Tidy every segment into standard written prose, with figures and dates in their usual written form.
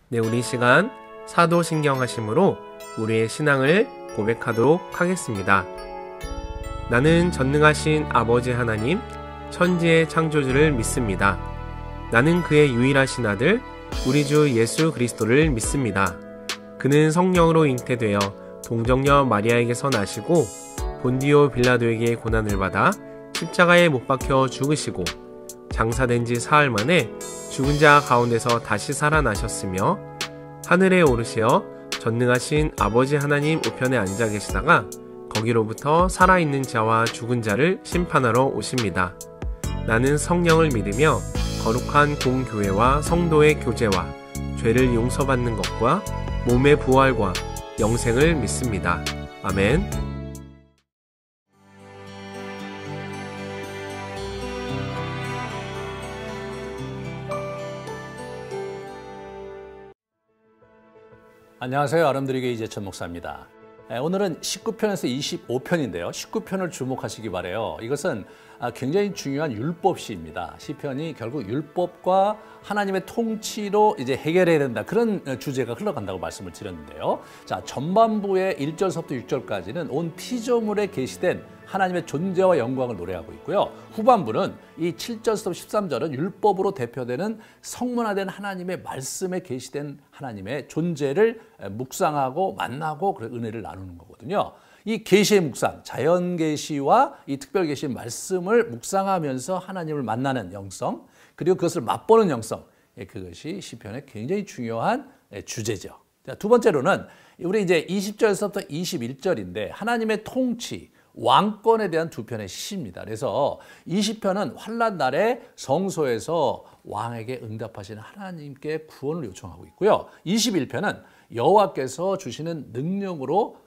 네, 우리 시간 사도신경하심으로 우리의 신앙을 고백하도록 하겠습니다. 나는 전능하신 아버지 하나님, 천지의 창조주를 믿습니다. 나는 그의 유일하신 아들, 우리 주 예수 그리스도를 믿습니다. 그는 성령으로 잉태되어 동정녀 마리아에게서 나시고 본디오 빌라도에게 고난을 받아 십자가에 못 박혀 죽으시고 장사된 지 사흘 만에 죽은 자 가운데서 다시 살아나셨으며 하늘에 오르시어 전능하신 아버지 하나님 우편에 앉아 계시다가 거기로부터 살아있는 자와 죽은 자를 심판하러 오십니다. 나는 성령을 믿으며 거룩한 공교회와 성도의 교제와 죄를 용서받는 것과 몸의 부활과 영생을 믿습니다. 아멘. 안녕하세요. 아름드리교회 이재천 목사입니다. 오늘은 19편에서 25편인데요. 19편을 주목하시기 바라요. 이것은 굉장히 중요한 율법 시입니다. 시편이 결국 율법과 하나님의 통치로 이제 해결해야 된다. 그런 주제가 흘러간다고 말씀을 드렸는데요. 자, 전반부의 1절서부터 6절까지는 온 피조물에 계시된 하나님의 존재와 영광을 노래하고 있고요. 후반부는 이 7절서부터 13절은 율법으로 대표되는 성문화된 하나님의 말씀에 계시된 하나님의 존재를 묵상하고 만나고 은혜를 나누는 거거든요. 이 계시의 묵상, 자연 계시와 이 특별 계시의 말씀을 묵상하면서 하나님을 만나는 영성, 그리고 그것을 맛보는 영성, 그것이 시편의 굉장히 중요한 주제죠. 두 번째로는 우리 이제 20절에서부터 21절인데 하나님의 통치, 왕권에 대한 두 편의 시입니다. 그래서 20편은 환난 날에 성소에서 왕에게 응답하시는 하나님께 구원을 요청하고 있고요. 21편은 여호와께서 주시는 능력으로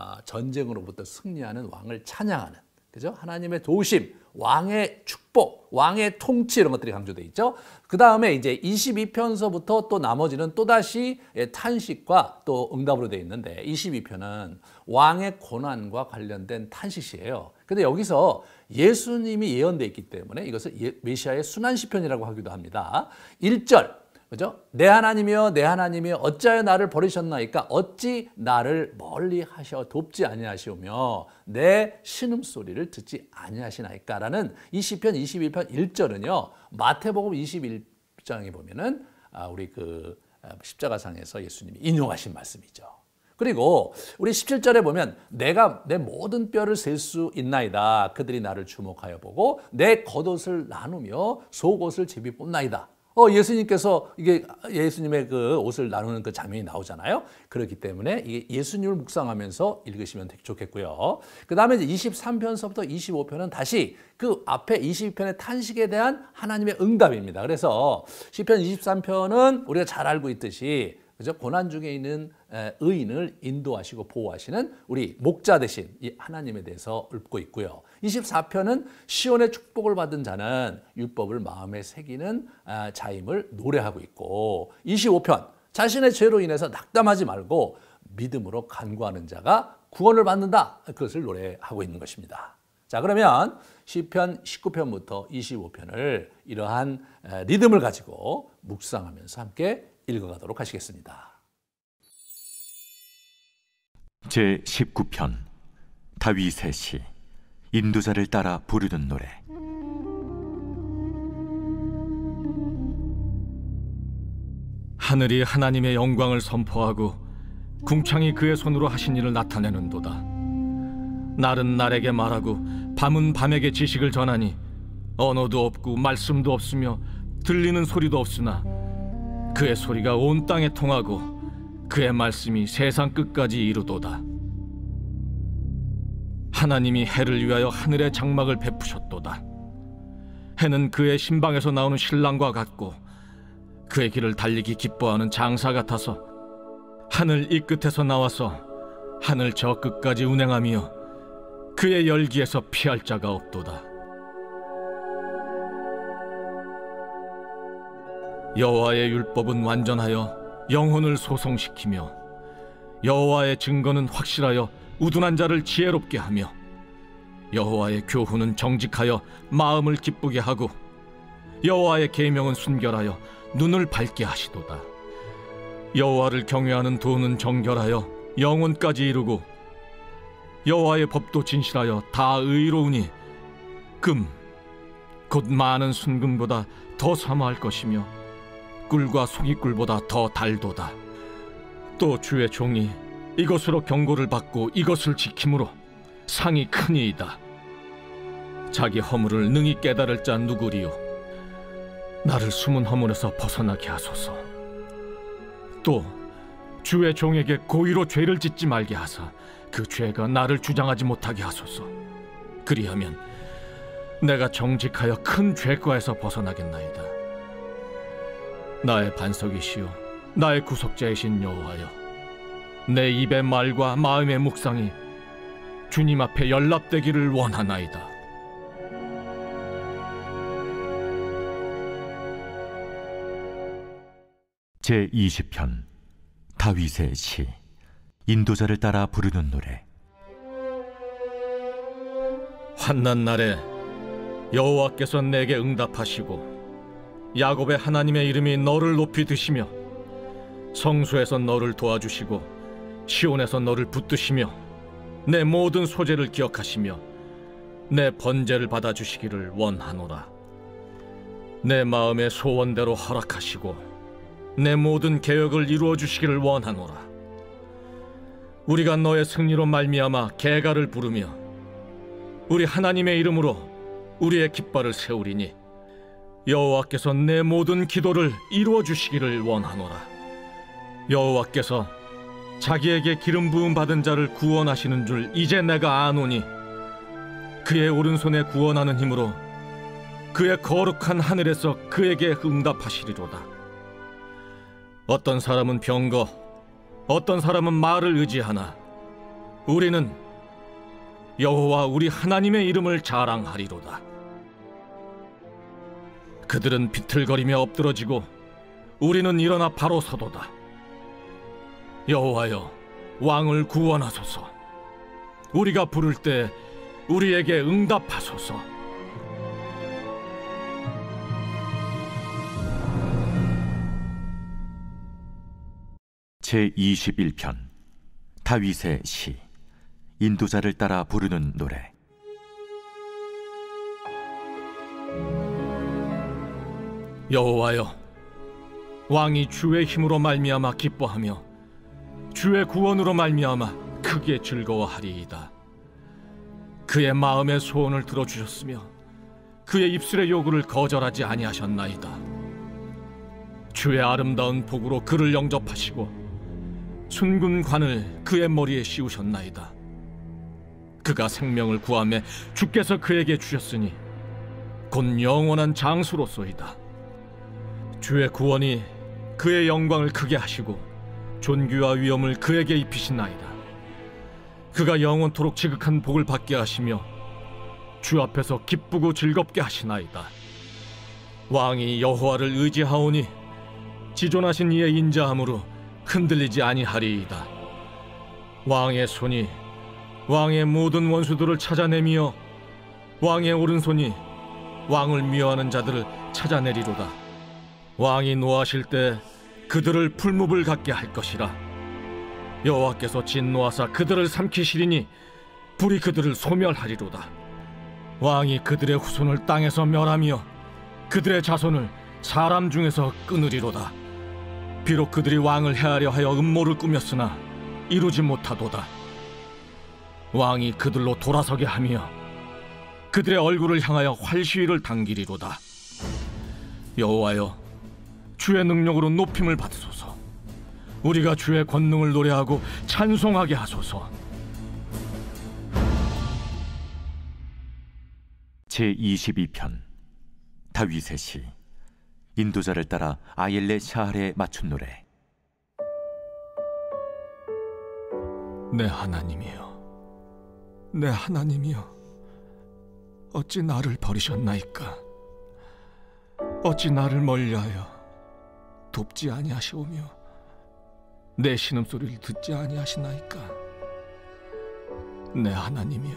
전쟁으로부터 승리하는 왕을 찬양하는, 그죠? 하나님의 도우심, 왕의 축복, 왕의 통치 이런 것들이 강조되어 있죠. 그 다음에 이제 22편서부터 또 나머지는 또다시 탄식과 또 응답으로 되어 있는데 22편은 왕의 고난과 관련된 탄식이에요. 근데 여기서 예수님이 예언되어 있기 때문에 이것을 메시아의 순환시편이라고 하기도 합니다. 1절, 그죠? 내 하나님이여 내 하나님이여 어찌하여 나를 버리셨나이까? 어찌 나를 멀리 하셔 돕지 아니하시오며 내 신음소리를 듣지 아니하시나이까? 라는 이 시편 21편 1절은요. 마태복음 21장에 보면은 우리 그 십자가상에서 예수님이 인용하신 말씀이죠. 그리고 우리 17절에 보면 내가 내 모든 뼈를 셀 수 있나이다. 그들이 나를 주목하여 보고 내 겉옷을 나누며 속옷을 제비 뽑나이다. 예수님께서 이게 예수님의 그 옷을 나누는 그 장면이 나오잖아요. 그렇기 때문에 이게 예수님을 묵상하면서 읽으시면 되게 좋겠고요. 그 다음에 이제 23편서부터 25편은 다시 그 앞에 22편의 탄식에 대한 하나님의 응답입니다. 그래서 시편 23편은 우리가 잘 알고 있듯이 그죠? 고난 중에 있는 의인을 인도하시고 보호하시는 우리 목자 대신 이 하나님에 대해서 읊고 있고요. 24편은 시온의 축복을 받은 자는 율법을 마음에 새기는 자임을 노래하고 있고 25편 자신의 죄로 인해서 낙담하지 말고 믿음으로 간구하는 자가 구원을 받는다. 그것을 노래하고 있는 것입니다. 자, 그러면 시편 19편부터 25편을 이러한 리듬을 가지고 묵상하면서 함께 읽어가도록 하시겠습니다. 제19편 다윗의 시 인도자를 따라 부르는 노래. 하늘이 하나님의 영광을 선포하고 궁창이 그의 손으로 하신 일을 나타내는도다. 날은 날에게 말하고 밤은 밤에게 지식을 전하니 언어도 없고 말씀도 없으며 들리는 소리도 없으나 그의 소리가 온 땅에 통하고 그의 말씀이 세상 끝까지 이루도다. 하나님이 해를 위하여 하늘의 장막을 베푸셨도다. 해는 그의 신방에서 나오는 신랑과 같고 그의 길을 달리기 기뻐하는 장사 같아서 하늘 이 끝에서 나와서 하늘 저 끝까지 운행하며 그의 열기에서 피할 자가 없도다. 여호와의 율법은 완전하여 영혼을 소성시키며 여호와의 증거는 확실하여 우둔한 자를 지혜롭게 하며 여호와의 교훈은 정직하여 마음을 기쁘게 하고 여호와의 계명은 순결하여 눈을 밝게 하시도다. 여호와를 경외하는 도는 정결하여 영혼까지 이루고 여호와의 법도 진실하여 다 의로우니 금 곧 많은 순금보다 더 사모할 것이며 꿀과 송이꿀보다 더 달도다. 또 주의 종이 이것으로 경고를 받고 이것을 지킴으로 상이 크니이다. 자기 허물을 능히 깨달을 자 누구리요? 나를 숨은 허물에서 벗어나게 하소서. 또 주의 종에게 고의로 죄를 짓지 말게 하사 그 죄가 나를 주장하지 못하게 하소서. 그리하면 내가 정직하여 큰 죄과에서 벗어나겠나이다. 나의 반석이시요 나의 구속자이신 여호와여, 내 입의 말과 마음의 묵상이 주님 앞에 연락되기를 원하나이다. 제20편 다윗의 시. 인도자를 따라 부르는 노래. 환난 날에 여호와께서 내게 응답하시고 야곱의 하나님의 이름이 너를 높이 드시며 성소에서 너를 도와주시고 시온에서 너를 붙드시며 내 모든 소재를 기억하시며 내 번제를 받아주시기를 원하노라. 내 마음의 소원대로 허락하시고 내 모든 계획을 이루어 주시기를 원하노라. 우리가 너의 승리로 말미암아 계가를 부르며 우리 하나님의 이름으로 우리의 깃발을 세우리니 여호와께서 내 모든 기도를 이루어 주시기를 원하노라. 여호와께서 자기에게 기름 부음 받은 자를 구원하시는 줄 이제 내가 아노니 그의 오른손에 구원하는 힘으로 그의 거룩한 하늘에서 그에게 응답하시리로다. 어떤 사람은 병거, 어떤 사람은 말을 의지하나 우리는 여호와 우리 하나님의 이름을 자랑하리로다. 그들은 비틀거리며 엎드러지고 우리는 일어나 바로 서도다. 여호와여, 왕을 구원하소서. 우리가 부를 때 우리에게 응답하소서. 제21편 다윗의 시. 인도자를 따라 부르는 노래. 여호와여, 왕이 주의 힘으로 말미암아 기뻐하며 주의 구원으로 말미암아 크게 즐거워하리이다. 그의 마음의 소원을 들어주셨으며 그의 입술의 요구를 거절하지 아니하셨나이다. 주의 아름다운 복으로 그를 영접하시고 순금 관을 그의 머리에 씌우셨나이다. 그가 생명을 구하며 주께서 그에게 주셨으니 곧 영원한 장수로소이다. 주의 구원이 그의 영광을 크게 하시고 존귀와 위엄을 그에게 입히시나이다. 그가 영원토록 지극한 복을 받게 하시며 주 앞에서 기쁘고 즐겁게 하시나이다. 왕이 여호와를 의지하오니 지존하신 이의 인자함으로 흔들리지 아니하리이다. 왕의 손이 왕의 모든 원수들을 찾아내며 왕의 오른손이 왕을 미워하는 자들을 찾아내리로다. 왕이 노하실 때 그들을 풀무불 같게 할 것이라. 여호와께서 진노하사 그들을 삼키시리니 불이 그들을 소멸하리로다. 왕이 그들의 후손을 땅에서 멸하며 그들의 자손을 사람 중에서 끊으리로다. 비록 그들이 왕을 해하려 하여 음모를 꾸몄으나 이루지 못하도다. 왕이 그들로 돌아서게 하며 그들의 얼굴을 향하여 활시위를 당기리로다. 여호와여, 주의 능력으로 높임을 받으소서. 우리가 주의 권능을 노래하고 찬송하게 하소서. 제22편 다윗의 시. 인도자를 따라 아옐레 샤할에 맞춘 노래. 내 하나님이여, 내 하나님이여, 어찌 나를 버리셨나이까? 어찌 나를 멀리하여 돕지 아니하시오며 내 신음소리를 듣지 아니하시나이까? 내 하나님이여,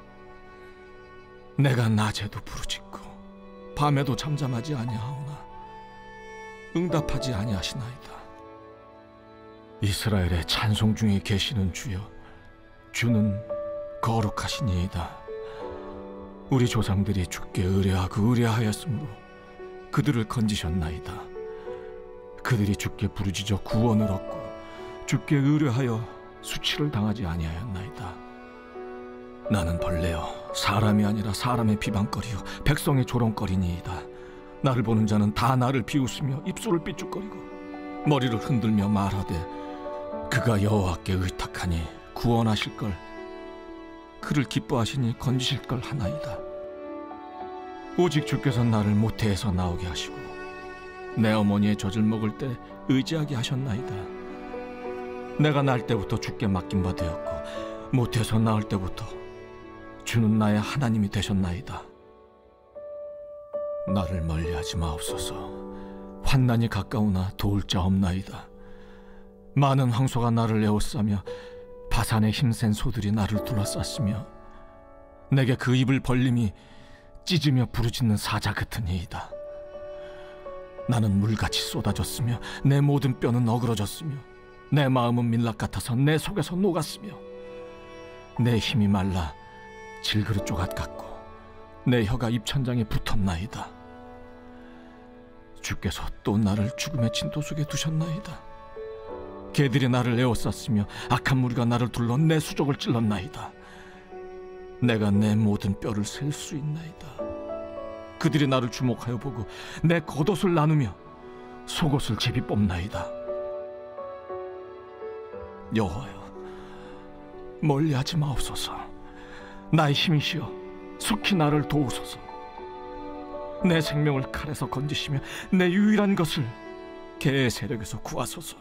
내가 낮에도 부르짖고 밤에도 잠잠하지 아니하오나 응답하지 아니하시나이다. 이스라엘의 찬송 중에 계시는 주여, 주는 거룩하시니이다. 우리 조상들이 주께 의뢰하고 의뢰하였으므로 그들을 건지셨나이다. 그들이 주께 부르짖어 구원을 얻고 주께 의뢰하여 수치를 당하지 아니하였나이다. 나는 벌레여 사람이 아니라 사람의 비방거리요 백성의 조롱거리니이다. 나를 보는 자는 다 나를 비웃으며 입술을 삐죽거리고 머리를 흔들며 말하되 그가 여호와께 의탁하니 구원하실 걸, 그를 기뻐하시니 건지실 걸 하나이다. 오직 주께서 나를 모태에서 나오게 하시고 내 어머니의 젖을 먹을 때 의지하게 하셨나이다. 내가 날 때부터 주께 맡긴 바 되었고 모태에서 나올 때부터 주는 나의 하나님이 되셨나이다. 나를 멀리하지 마옵소서. 환난이 가까우나 도울 자 없나이다. 많은 황소가 나를 에워싸며 바산의 힘센 소들이 나를 둘러쌌으며 내게 그 입을 벌림이 찢으며 부르짖는 사자 같으니이다. 나는 물같이 쏟아졌으며 내 모든 뼈는 어그러졌으며 내 마음은 밀랍 같아서 내 속에서 녹았으며 내 힘이 말라 질그릇 조각 같고 내 혀가 입천장에 붙었나이다. 주께서 또 나를 죽음의 진도 속에 두셨나이다. 개들이 나를 에워쌌으며 악한 무리가 나를 둘러 내 수족을 찔렀나이다. 내가 내 모든 뼈를 셀 수 있나이다. 그들이 나를 주목하여 보고 내 겉옷을 나누며 속옷을 제비 뽑나이다. 여호와여, 멀리하지 마옵소서. 나의 힘이시여 속히 나를 도우소서. 내 생명을 칼에서 건지시며 내 유일한 것을 개의 세력에서 구하소서.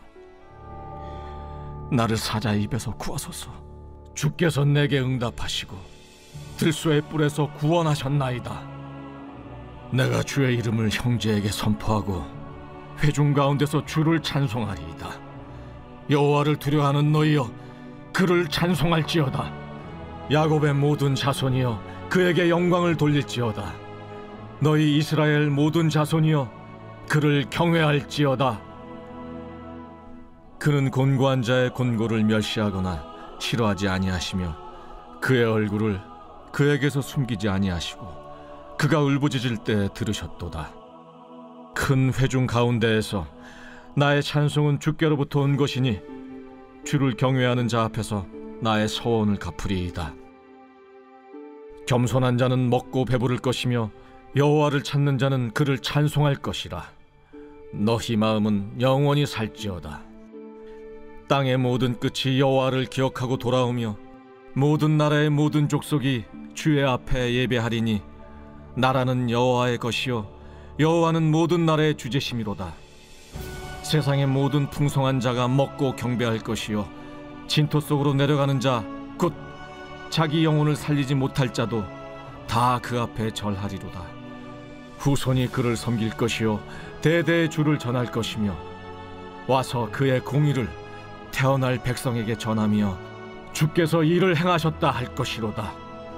나를 사자의 입에서 구하소서. 주께서 내게 응답하시고 들소의 뿔에서 구원하셨나이다. 내가 주의 이름을 형제에게 선포하고 회중 가운데서 주를 찬송하리이다. 여호와를 두려워하는 너희여, 그를 찬송할지어다. 야곱의 모든 자손이여, 그에게 영광을 돌릴지어다. 너희 이스라엘 모든 자손이여, 그를 경외할지어다. 그는 곤고한 자의 곤고를 멸시하거나 싫어하지 아니하시며 그의 얼굴을 그에게서 숨기지 아니하시고 그가 울부짖을 때 들으셨도다. 큰 회중 가운데에서 나의 찬송은 주께로부터 온 것이니 주를 경외하는 자 앞에서 나의 서원을 갚으리이다. 겸손한 자는 먹고 배부를 것이며 여호와를 찾는 자는 그를 찬송할 것이라. 너희 마음은 영원히 살지어다. 땅의 모든 끝이 여호와를 기억하고 돌아오며 모든 나라의 모든 족속이 주의 앞에 예배하리니 나라는 여호와의 것이요 여호와는 모든 나라의 주제심이로다. 세상의 모든 풍성한 자가 먹고 경배할 것이요 진토 속으로 내려가는 자 곧 자기 영혼을 살리지 못할 자도 다 그 앞에 절하리로다. 후손이 그를 섬길 것이요 대대의 주를 전할 것이며 와서 그의 공의를 태어날 백성에게 전하며 주께서 이를 행하셨다 할 것이로다.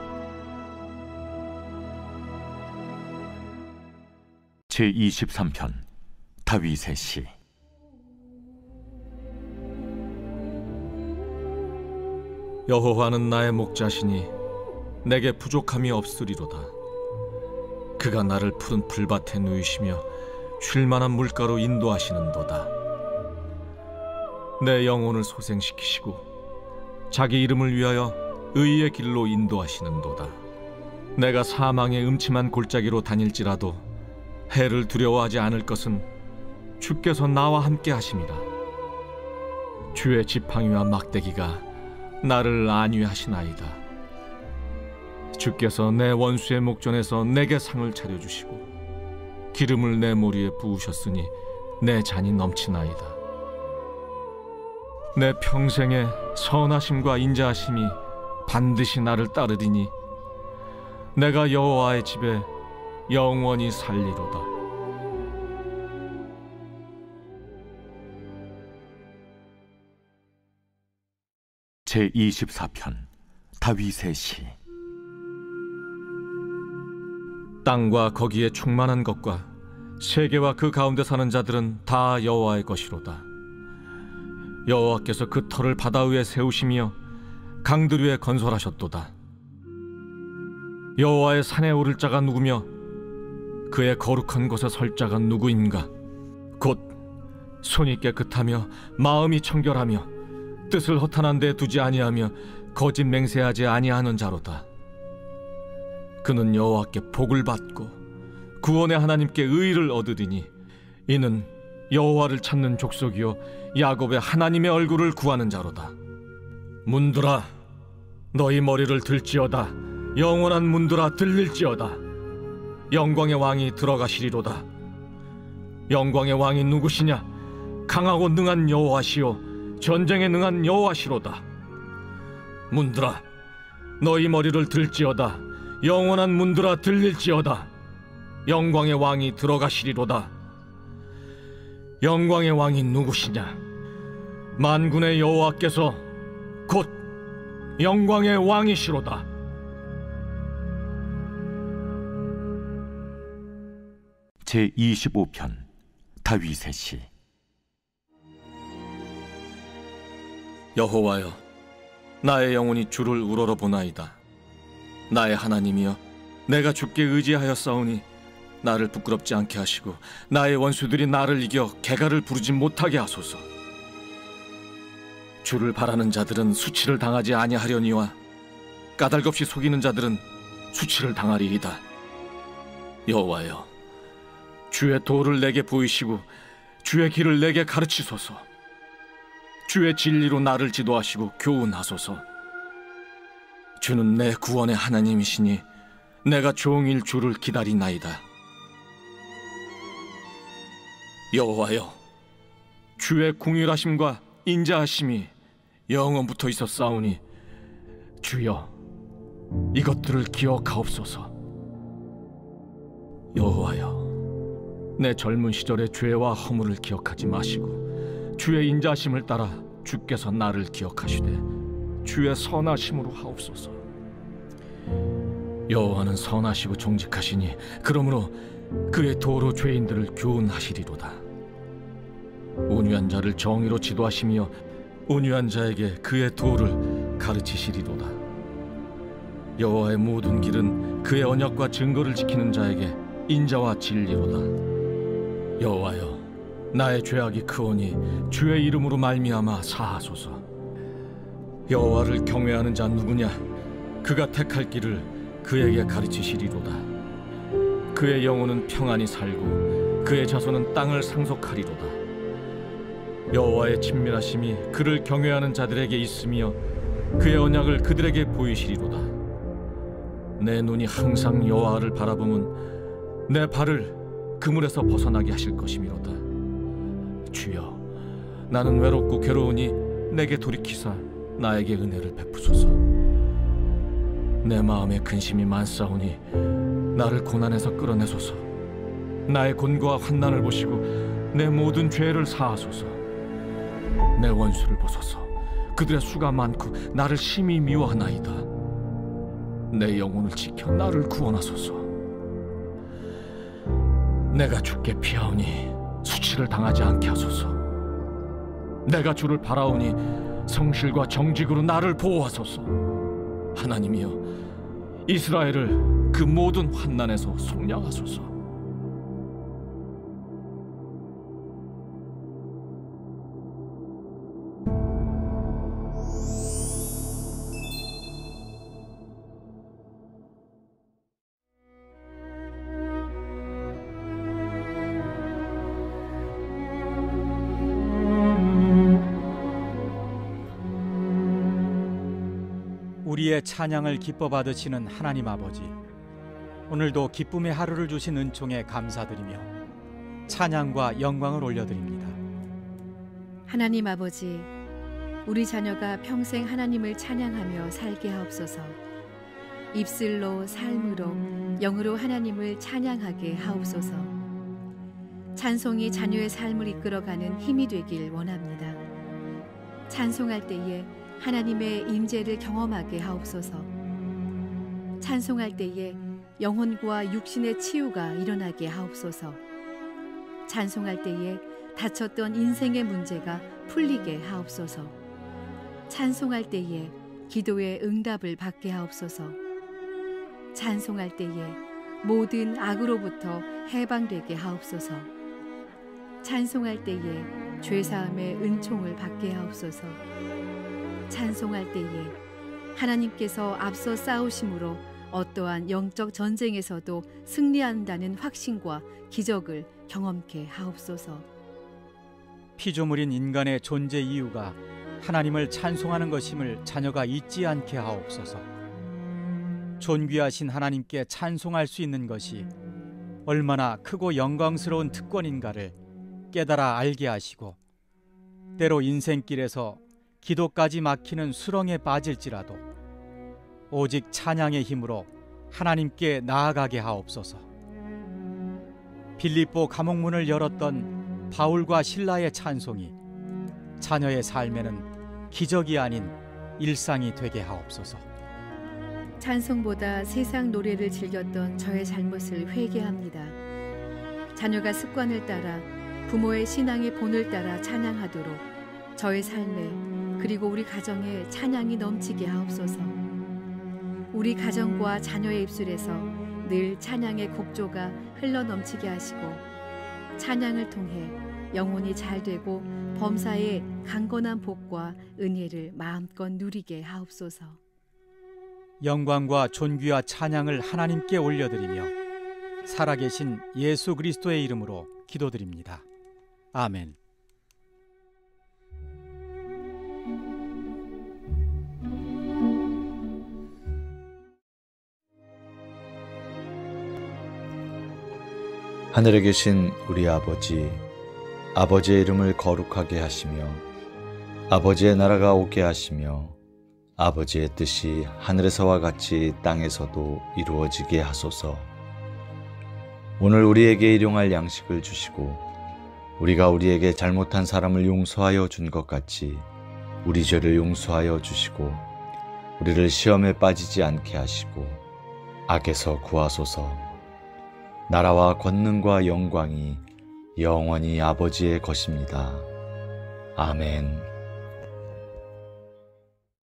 제23편 다윗의 시. 여호와는 나의 목자시니 내게 부족함이 없으리로다. 그가 나를 푸른 풀밭에 누이시며 쉴만한 물가로 인도하시는도다. 내 영혼을 소생시키시고 자기 이름을 위하여 의의 길로 인도하시는도다. 내가 사망의 음침한 골짜기로 다닐지라도 해를 두려워하지 않을 것은 주께서 나와 함께 하심이라. 주의 지팡이와 막대기가 나를 안위하시나이다. 주께서 내 원수의 목전에서 내게 상을 차려주시고 기름을 내 머리에 부으셨으니 내 잔이 넘치나이다. 내 평생의 선하심과 인자하심이 반드시 나를 따르리니 내가 여호와의 집에 영원히 살리로다. 제24편 다윗의 시. 땅과 거기에 충만한 것과 세계와 그 가운데 사는 자들은 다 여호와의 것이로다. 여호와께서 그 터를 바다 위에 세우시며 강들 위에 건설하셨도다. 여호와의 산에 오를 자가 누구며 그의 거룩한 곳에 설 자가 누구인가? 곧 손이 깨끗하며 마음이 청결하며 뜻을 허탄한 데 두지 아니하며 거짓 맹세하지 아니하는 자로다. 그는 여호와께 복을 받고 구원의 하나님께 의를 얻으리니 이는 여호와를 찾는 족속이요 야곱의 하나님의 얼굴을 구하는 자로다. 문들아 너희 머리를 들지어다. 영원한 문들아 들릴지어다. 영광의 왕이 들어가시리로다. 영광의 왕이 누구시냐? 강하고 능한 여호와시요 전쟁에 능한 여호와시로다. 문들아 너희 머리를 들지어다. 영원한 문들아 들릴지어다. 영광의 왕이 들어가시리로다. 영광의 왕이 누구시냐? 만군의 여호와께서 곧 영광의 왕이시로다. 제25편 다윗의 시. 여호와여, 나의 영혼이 주를 우러러보나이다. 나의 하나님이여, 내가 주께 의지하였사오니 나를 부끄럽지 않게 하시고 나의 원수들이 나를 이겨 개가를 부르지 못하게 하소서. 주를 바라는 자들은 수치를 당하지 아니하려니와 까닭없이 속이는 자들은 수치를 당하리이다. 여호와여, 주의 도를 내게 보이시고 주의 길을 내게 가르치소서. 주의 진리로 나를 지도하시고 교훈하소서. 주는 내 구원의 하나님이시니 내가 종일 주를 기다리나이다. 여호와여, 주의 궁휼하심과 인자하심이 영원부터 있었사오니 주여 이것들을 기억하옵소서. 여호와여, 내 젊은 시절의 죄와 허물을 기억하지 마시고 주의 인자하심을 따라 주께서 나를 기억하시되 주의 선하심으로 하옵소서. 여호와는 선하시고 정직하시니 그러므로 그의 도로 죄인들을 교훈하시리로다. 온유한 자를 정의로 지도하시며 온유한 자에게 그의 도를 가르치시리로다. 여호와의 모든 길은 그의 언약과 증거를 지키는 자에게 인자와 진리로다. 여호와여, 나의 죄악이 크오니 주의 이름으로 말미암아 사하소서. 여호와를 경외하는 자 누구냐? 그가 택할 길을 그에게 가르치시리로다. 그의 영혼은 평안히 살고 그의 자손은 땅을 상속하리로다. 여호와의 친밀하심이 그를 경외하는 자들에게 있으며 그의 언약을 그들에게 보이시리로다. 내 눈이 항상 여호와를 바라보면 내 발을 그물에서 벗어나게 하실 것이미로다. 주여, 나는 외롭고 괴로우니 내게 돌이키사 나에게 은혜를 베푸소서. 내 마음에 근심이 많사오니 나를 고난에서 끌어내소서. 나의 곤고와 환난을 보시고 내 모든 죄를 사하소서. 내 원수를 보소서. 그들의 수가 많고 나를 심히 미워하나이다. 내 영혼을 지켜 나를 구원하소서. 내가 주께 피하오니 수치를 당하지 않게 하소서. 내가 주를 바라오니 성실과 정직으로 나를 보호하소서. 하나님이여, 이스라엘을 그 모든 환난에서 속량하소서. 우리의 찬양을 기뻐 받으시는 하나님 아버지, 오늘도 기쁨의 하루를 주신 은총에 감사드리며 찬양과 영광을 올려드립니다. 하나님 아버지, 우리 자녀가 평생 하나님을 찬양하며 살게 하옵소서. 입술로, 삶으로, 영으로 하나님을 찬양하게 하옵소서. 찬송이 자녀의 삶을 이끌어가는 힘이 되길 원합니다. 찬송할 때에 하나님의 임재를 경험하게 하옵소서. 찬송할 때에 영혼과 육신의 치유가 일어나게 하옵소서. 찬송할 때에 닫혔던 인생의 문제가 풀리게 하옵소서. 찬송할 때에 기도의 응답을 받게 하옵소서. 찬송할 때에 모든 악으로부터 해방되게 하옵소서. 찬송할 때에 죄사함의 은총을 받게 하옵소서. 찬송할 때에 하나님께서 앞서 싸우심으로 어떠한 영적 전쟁에서도 승리한다는 확신과 기적을 경험케 하옵소서. 피조물인 인간의 존재 이유가 하나님을 찬송하는 것임을 자녀가 잊지 않게 하옵소서. 존귀하신 하나님께 찬송할 수 있는 것이 얼마나 크고 영광스러운 특권인가를 깨달아 알게 하시고, 때로 인생길에서 기도까지 막히는 수렁에 빠질지라도 오직 찬양의 힘으로 하나님께 나아가게 하옵소서. 빌립보 감옥문을 열었던 바울과 실라의 찬송이 자녀의 삶에는 기적이 아닌 일상이 되게 하옵소서. 찬송보다 세상 노래를 즐겼던 저의 잘못을 회개합니다. 자녀가 습관을 따라 부모의 신앙의 본을 따라 찬양하도록 저의 삶에 그리고 우리 가정에 찬양이 넘치게 하옵소서. 우리 가정과 자녀의 입술에서 늘 찬양의 곡조가 흘러넘치게 하시고, 찬양을 통해 영혼이 잘되고 범사의 강건한 복과 은혜를 마음껏 누리게 하옵소서. 영광과 존귀와 찬양을 하나님께 올려드리며 살아계신 예수 그리스도의 이름으로 기도드립니다. 아멘. 하늘에 계신 우리 아버지, 아버지의 이름을 거룩하게 하시며 아버지의 나라가 오게 하시며 아버지의 뜻이 하늘에서와 같이 땅에서도 이루어지게 하소서. 오늘 우리에게 일용할 양식을 주시고 우리가 우리에게 잘못한 사람을 용서하여 준 것 같이 우리 죄를 용서하여 주시고 우리를 시험에 빠지지 않게 하시고 악에서 구하소서. 나라와 권능과 영광이 영원히 아버지의 것입니다. 아멘.